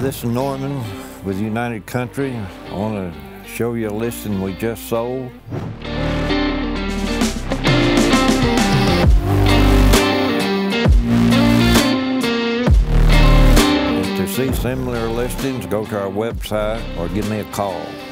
this is Norman with United Country. I want to show you a listing we just sold. To see similar listings, go to our website or give me a call.